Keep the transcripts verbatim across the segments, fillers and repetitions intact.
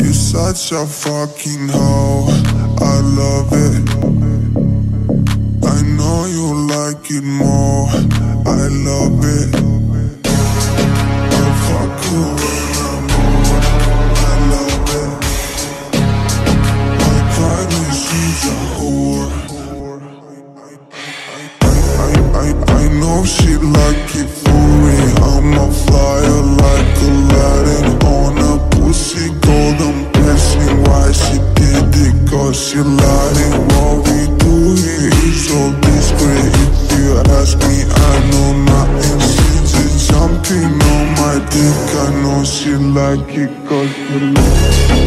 You're such a fucking hoe, I love it. I know you like it more, I love it. I fuck you when I'm bored, I love it. My private, she's a whore. I, I, I know she like it for me. I'm a flyer like Aladdin on a pussy golden blessing. Why she did it? Cause she lied. What we do here is so discreet. If you ask me, I know nothing. She's just jumping on my dick. I know she like it cause she lied.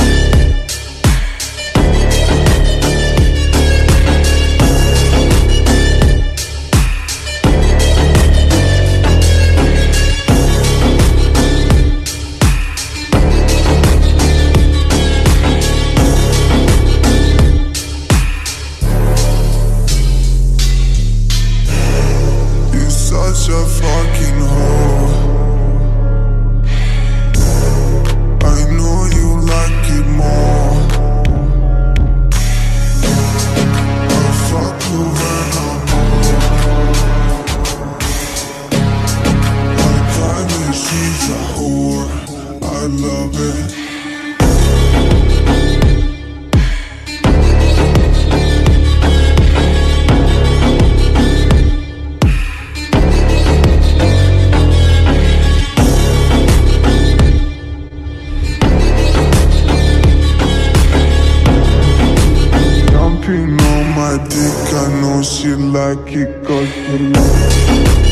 Such a fucking hoe. I know you like it more. I fuck you when I'm bored. My private, she's a whore, I love it. On my dick, I know she like it cause she like it.